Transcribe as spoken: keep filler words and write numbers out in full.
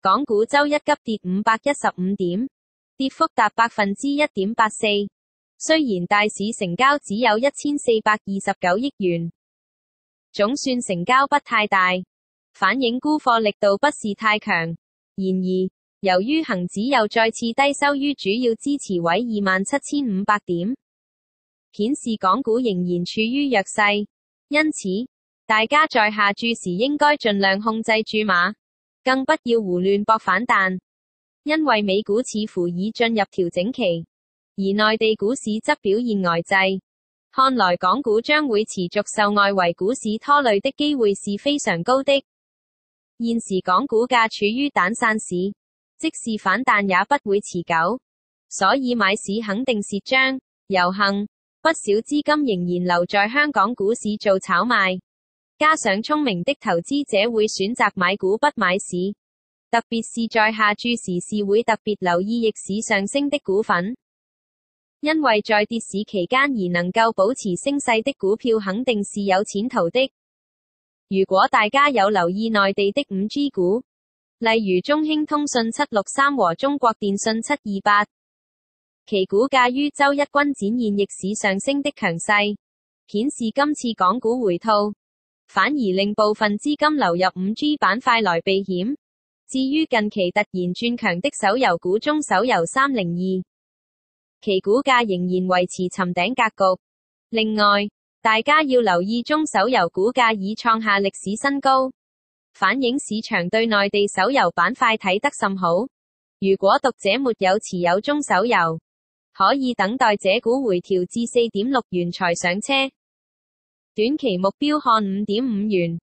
港股周一急跌五百一十五點，跌幅達百分之一點八四。雖然大市成交只有一千四百二十九億元，總算成交不太大，反映沽貨力度不是太強。然而，由於恒指又再次低收於主要支持位二萬七千五百點，顯示港股仍然處於弱勢。因此，大家在下注時應該盡量控制注碼，更不要胡亂搏反彈。因為美股似乎已進入調整期，而內地股市則表現呆滯，看來港股將會持續受外圍股市拖累的機會是非常高的。現時港股價處於蛋散市，即使反彈也不會持久，所以買市肯定蝕張。有幸，不少資金仍然留在香港股市做炒賣，加上聰明的投資者會選擇買股不買市，特別是在下注時是會特別留意逆市上升的股份，因為在跌市期間而能夠保持升勢的股票肯定是有前途的。如果大家有留意內地的 五 G 股，例如中興通訊七六三和中國電信七二八，其股價於周一均展現逆市上升的強勢，顯示今次港股回吐，反而令部分資金流入 五 G 板塊來避險。至於近期突然轉強的手遊股中手遊三零二，其股價仍然維持尋頂格局。另外，大家要留意中手遊股價已創下歷史新高，反映市場對內地手遊板塊睇得甚好。如果讀者沒有持有中手遊，可以等待這股回調至 四點六元才上車，短期目標看 五點五元。